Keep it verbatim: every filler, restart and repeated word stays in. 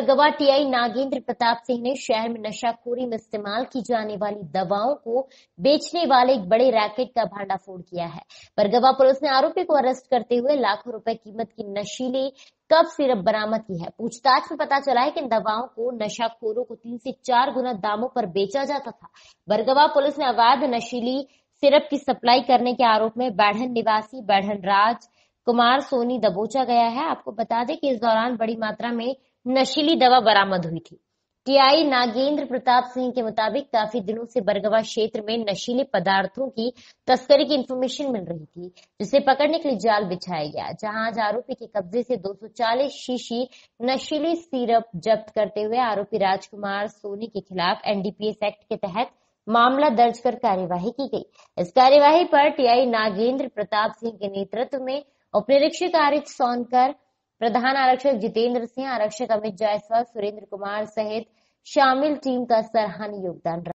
Bargawa TI Nagendra Pratap Singh ने शहर में नशाखोरी में इस्तेमाल की जाने वाली दवाओं को बेचने वाले एक बड़े रैकेट का भंडाफोड़ किया है। बरगवा पुलिस ने आरोपी को अरेस्ट करते हुए लाखों रुपए कीमत की नशीली कफ सिरप बरामद की है। पूछताछ में पता चला है कि इन दवाओं को नशाखोरों को तीन से चार गुना दामों पर बेचा जाता था। बरगवा पुलिस ने अवैध नशीली सिरप की सप्लाई करने के आरोप में बैढ़न निवासी बैढ़न राज कुमार सोनी दबोचा गया है। आपको बता दें कि इस दौरान बड़ी मात्रा में नशीली दवा बरामद हुई थी। टीआई नागेंद्र प्रताप सिंह के मुताबिक काफी दिनों से बरगवा क्षेत्र में नशीले पदार्थों की तस्करी की इंफॉर्मेशन मिल रही थी, जिसे पकड़ने के लिए जाल बिछाया गया, जहां आज आरोपी के कब्जे से दो सौ चालीस शीशी नशीली सिरप जब्त करते हुए आरोपी राजकुमार सोनी के खिलाफ एनडीपीएस एक्ट के तहत मामला दर्ज कर कार्यवाही की गई। इस कार्यवाही पर टीआई नागेंद्र प्रताप सिंह के नेतृत्व में उप निरीक्षक आरिफ सोनकर, प्रधान आरक्षक जितेंद्र सिंह, आरक्षक अमित जायसवाल, सुरेंद्र कुमार सहित शामिल टीम का सराहनीय योगदान रहा।